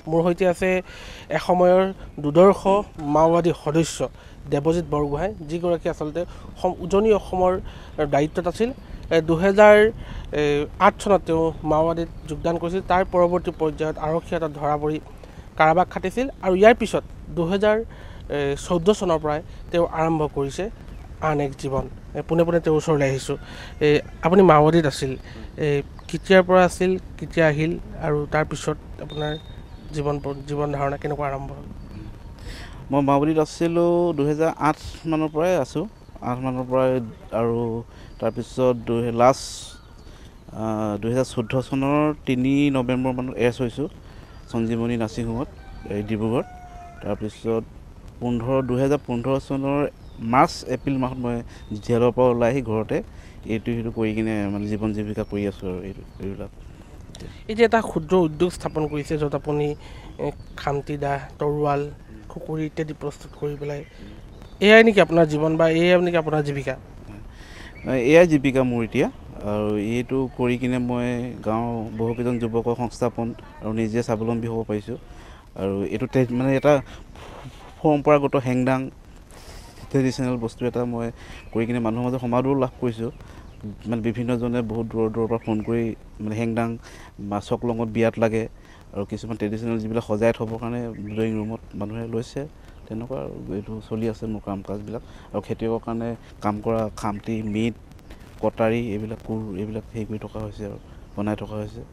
মোৰ সৈতে আছে এসময়ৰ দুৰ্দৰ্শ মাওবাদী সদস্য দেৱজিৎ বৰগোহাঁই, যিগৰাকী আচলতে উজনি অসমৰ দায়িত্বত আছিল। 2008 চনত তেওঁ মাওবাদীত যোগদান কৰিছিল। তাৰ পৰৱৰ্তী পৰ্যায়ত আৰক্ষী হাতত ধৰা পৰি কাৰাবাস খাটিছিল আৰু ইয়াৰ পিছত 2014 চনৰ পৰাই তেওঁ আৰম্ভ কৰিছে আন এক জীৱন। পোনে পোনে তেওঁৰ ওচৰলৈ আহিছোঁ। আপুনি মাওবাদীত আছিল, কেতিয়াৰ পৰা আছিল, কেতিয়া আহিল আৰু তাৰপিছত আপোনাৰ জীৱন ধাৰণা কেনেকুৱা আৰম্ভ হ'ল? মই মাওবাদীত আছিলোঁ 2008 মানৰ পৰাই আছোঁ, 8 মানৰ পৰাই, আৰু তাৰপিছত লাষ্ট 2014 চনৰ 3 নৱেম্বৰ মানত এৰেষ্ট হৈছোঁ সঞ্জীৱনী নাৰ্ছিং হোমত ডিব্ৰুগড়ত। তাৰপিছত 2015 চনৰ মাৰ্চ এপ্ৰিল মাহত মই জেলৰ পৰা ওলাই আহি ঘৰতে এইটো সেইটো কৰি কিনে মানে জীৱন জীৱিকা কৰি আছোঁ আৰু এইবিলাক। এতিয়া এটা ক্ষুদ্ৰ উদ্যোগ স্থাপন কৰিছে য'ত আপুনি খামটি দা, তৰোৱাল, খুকুৰি ইত্যাদি প্ৰস্তুত কৰি পেলাই, এয়াই নেকি আপোনাৰ জীৱন বা এয়াই নেকি আপোনাৰ জীৱিকা? এয়াই জীৱিকা মোৰ এতিয়া, আৰু এইটো কৰি কিনে মই গাঁৱৰ বহুকেইজন যুৱকক সংস্থাপন আৰু নিজে স্বাৱলম্বী হ'ব পাৰিছোঁ। আৰু এইটো মানে এটা পৰম্পৰাগত হেংদাং ট্ৰেডিশ্যনেল বস্তু এটা মই কৰি কিনে মানুহৰ মাজত সমাদৰো লাভ কৰিছোঁ। মানে বিভিন্নজনে বহুত দূৰৰ পৰা ফোন কৰি মানে হেংদাং বা চকলঙত বিয়াত লাগে আৰু কিছুমান ট্ৰেডিশ্যনেল যিবিলাক সজাই থ'বৰ কাৰণে ড্ৰয়িং ৰুমত মানুহে লৈছে। তেনেকুৱা আৰু এইটো চলি আছে মোৰ কাম কাজবিলাক। আৰু খেতিয়কৰ কাৰণে কাম কৰা খামটি, মিট, কটাৰী, এইবিলাক কোৰ, এইবিলাক হেৰি কৰি থকা হৈছে আৰু বনাই থকা হৈছে।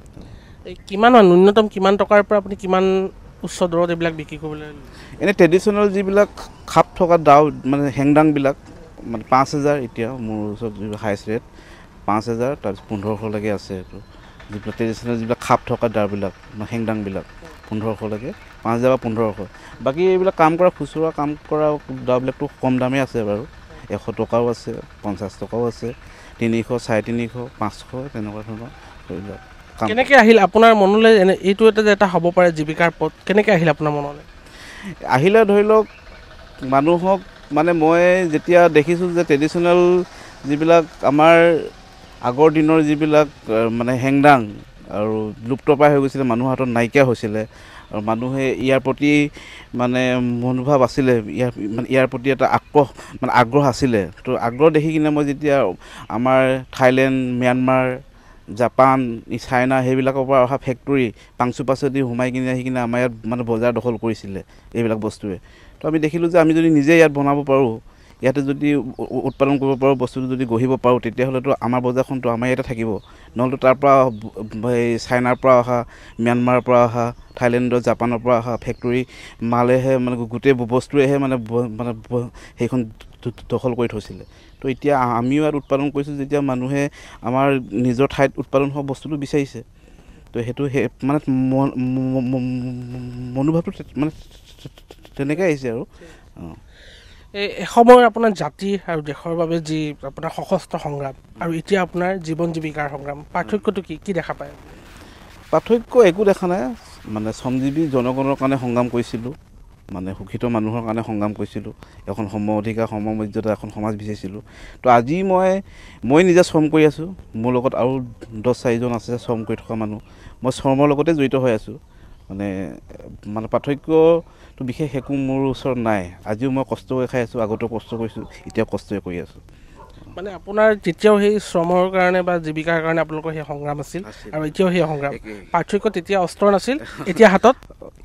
কিমান ন্যূনতম কিমান টকাৰ পৰা আপুনি কিমান উচ্চ দৰত এইবিলাক বিক্ৰী কৰিবলৈ? এনেই ট্ৰেডিশ্যনেল যিবিলাক খাপ থকা দাও মানে হেংদাংবিলাক মানে 5,000, এতিয়া মোৰ ওচৰত যিবিলাক হাইষ্ট ৰেট 5,000, তাৰপিছত 1,500লৈকে আছে। এইটো যিবিলাক ট্ৰেডিশ্যনেল যিবিলাক খাপ থকা দাবিলাক হেংদাংবিলাক 1,500লৈকে, 5,000 বা 1,500। বাকী এইবিলাক কাম কৰা খুচুৰা কাম কৰা দাবিলাকতো কম দামেই আছে বাৰু, 100 টকাও আছে, 50 টকাও আছে, 300, 350, 500 তেনেকুৱা ধৰণৰ এইবিলাক। কেনেকৈ আহিল আপোনাৰ মনলৈ এইটো এটা হ'ব পাৰে জীৱিকাৰ পথ? কেনেকৈ আহিল আপোনাৰ মনলৈ? আহিলে ধৰি লওক মানুহক মানে মই যেতিয়া দেখিছোঁ যে ট্ৰেডিশ্যনেল যিবিলাক আমাৰ আগৰ দিনৰ যিবিলাক মানে হেংদাং আৰু লুপ্তপ্ৰায় হৈ গৈছিলে, মানুহৰ হাতত নাইকিয়া হৈছিলে, আৰু মানুহে ইয়াৰ প্ৰতি মানে মনোভাৱ আছিলে, ইয়াৰ প্ৰতি এটা আগ্ৰহ আছিলে। তো আগ্ৰহ দেখি কিনে মই যেতিয়া আমাৰ থাইলেণ্ড, ম্যানমাৰ, জাপান, চাইনা সেইবিলাকৰ পৰা অহা ফেক্টৰী পাংচুপাছেদি সোমাই কিনে আহি কিনে আমাৰ ইয়াত মানে বজাৰ দখল কৰিছিলে এইবিলাক বস্তুৱে। তো আমি দেখিলোঁ যে আমি যদি নিজে ইয়াত বনাব পাৰোঁ, ইয়াতে যদি উৎপাদন কৰিব পাৰোঁ, বস্তুটো যদি গঢ়িব পাৰোঁ, তেতিয়াহ'লেতো আমাৰ বজাৰখনটো আমাৰ ইয়াতে থাকিব। নহ'লেতো তাৰ পৰা এই চাইনাৰ পৰা অহা, ম্যানমাৰৰ পৰা অহা, থাইলেণ্ডৰ, জাপানৰ পৰা অহা ফেক্টৰী মালেহে মানে গোটেই বস্তুৱেহে মানে সেইখন দখল কৰি থৈছিলে। তো এতিয়া আমিও ইয়াত উৎপাদন কৰিছোঁ যেতিয়া মানুহে আমাৰ নিজৰ ঠাইত উৎপাদন হোৱা বস্তুটো বিচাৰিছে। তো সেইটো মানে মনোভাৱটো মানে তেনেকৈ আহিছে আৰু। এসময়ৰ আপোনাৰ জাতি আৰু দেশৰ বাবে যি আপোনাৰ সশস্ত্ৰ সংগ্ৰাম আৰু এতিয়া আপোনাৰ জীৱন জীৱিকাৰ সংগ্ৰাম, পাৰ্থক্যটো কি দেখা পায়? পাৰ্থক্য একো দেখা নাই। মানে শ্ৰমজীৱী জনগণৰ কাৰণে সংগ্ৰাম কৰিছিলোঁ, মানে শোষিত মানুহৰ কাৰণে সংগ্ৰাম কৰিছিলোঁ, এখন সম অধিকাৰ সমমৰ্যাদা এখন সমাজ বিচাৰিছিলোঁ। তো আজি মই নিজে শ্ৰম কৰি আছোঁ, মোৰ লগত আৰু 10-4জন আছে শ্ৰম কৰি থকা মানুহ, মই শ্ৰমৰ লগতে জড়িত হৈ আছোঁ। মানে পাৰ্থক্যটো বিশেষ একো মোৰ ওচৰত নাই। আজিও মই কষ্ট কৰি খাই আছোঁ, আগতেও কষ্ট কৰিছোঁ, এতিয়াও কষ্টই কৰি আছোঁ। মানে আপোনাৰ তেতিয়াও সেই শ্ৰমৰ কাৰণে বা জীৱিকাৰ কাৰণে আপোনালোকৰ সেই সংগ্ৰাম আছিল আৰু এতিয়াও সেই সংগ্ৰাম। পাৰ্থক্য তেতিয়া অস্ত্ৰ নাছিল, এতিয়া হাতত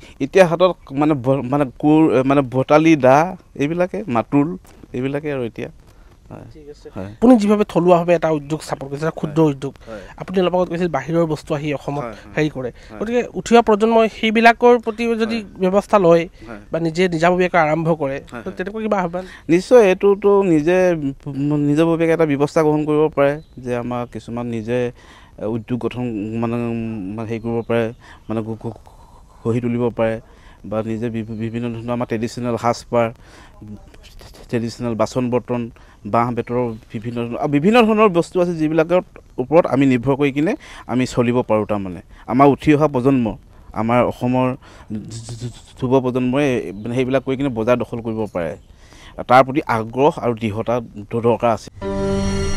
মানে কোৰ, মানে ভটালি, দা, এইবিলাকে মাতুল, এইবিলাকে আৰু এতিয়া। আপুনি যিভাৱে থলুৱাভাৱে এটা উদ্যোগ স্থাপন কৰিছে, এটা ক্ষুদ্ৰ উদ্যোগ, আপুনি অলপ আগত কৈছিল বাহিৰৰ বস্তু আহি অসমত হেৰি কৰে, গতিকে উঠি অহা প্ৰজন্মই সেইবিলাকৰ প্ৰতি যদি ব্যৱস্থা লয় বা নিজাববীয়াকৈ আৰম্ভ কৰে, তেনেকুৱা কিবা আহ্বান? নিশ্চয়, এইটোতো নিজাববীয়াকৈ এটা ব্যৱস্থা গ্ৰহণ কৰিব পাৰে যে আমাৰ কিছুমান নিজে উদ্যোগ গঠন মানে হেৰি কৰিব পাৰে, মানে গঢ়ি তুলিব পাৰে, বা নিজে বিভিন্ন ধৰণৰ আমাৰ ট্ৰেডিশ্যনেল সাজপাৰ, ট্ৰেডিশ্যনেল বাচন বৰ্তন, বাঁহ বেতৰৰ বিভিন্ন ধৰণৰ বস্তু আছে যিবিলাকৰ ওপৰত আমি নিৰ্ভৰ কৰি কিনে আমি চলিব পাৰোঁ। তাৰমানে আমাৰ উঠি অহা প্ৰজন্ম, আমাৰ অসমৰ যুৱ প্ৰজন্মই সেইবিলাক কৰি কিনে বজাৰ দখল কৰিব পাৰে। তাৰ প্ৰতি আগ্ৰহ আৰু দৃঢ়তা দৰকাৰ আছে।